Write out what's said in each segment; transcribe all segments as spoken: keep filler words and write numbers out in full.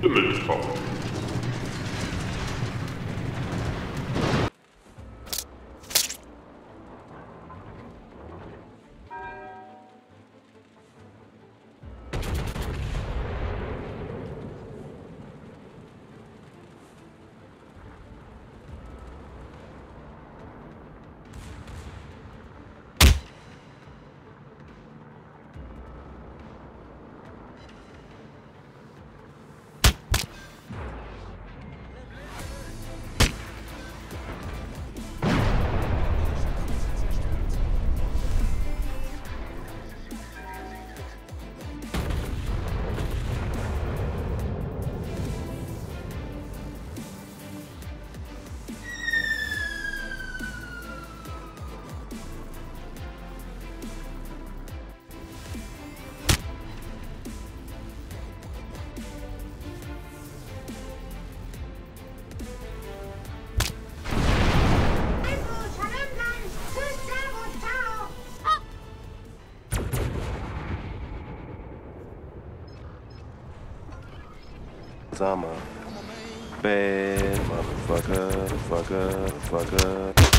Himmelstraum. I'm a bad motherfucker, fucker, fucker.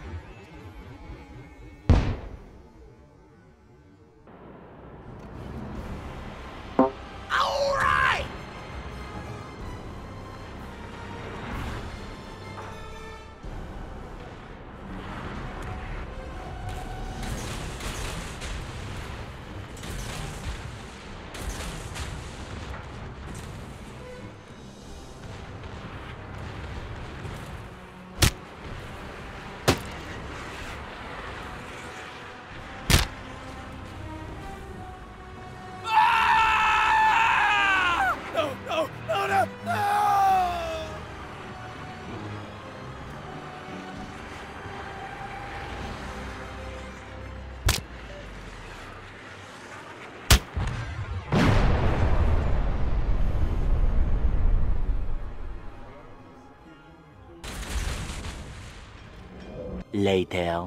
All right. Later.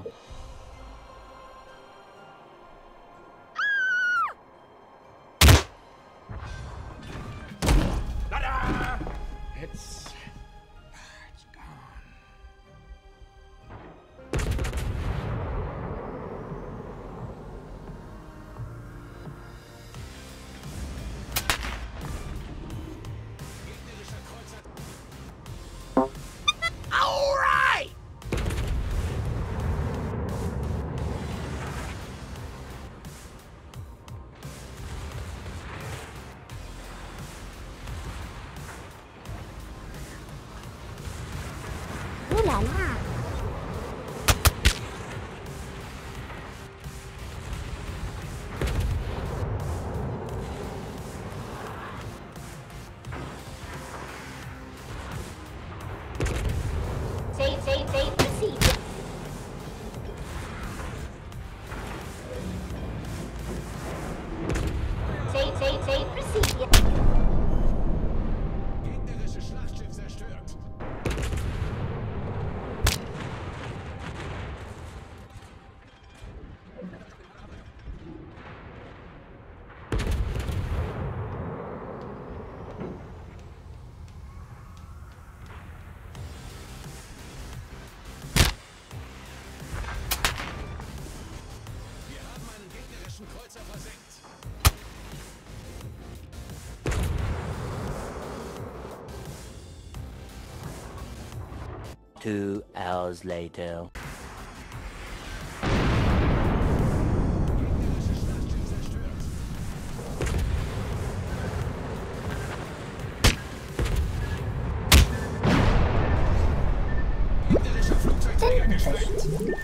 Ta-da! It's it's gone. All right. Ooh la la. Save, save, save, proceed. Save, save, save, proceed. Gegnerisches Schlachtschiff zerstört. Wir haben einen gegnerischen Kreuzer versenkt. Two hours later. Gegnerisches Schlachtschiff zerstört. Gegnerischer Flugzeugträger gesprengt.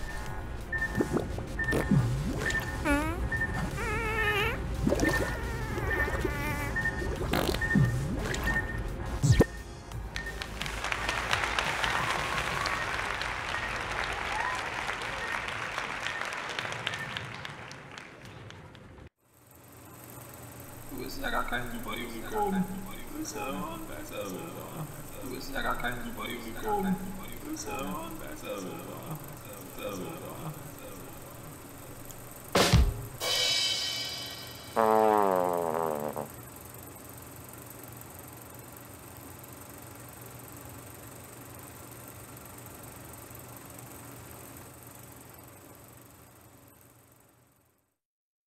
Du bist ja gar kein Super Unicorn. Du bist ja besser. Du bist ja gar kein Super Unicorn. Du bist ja besser.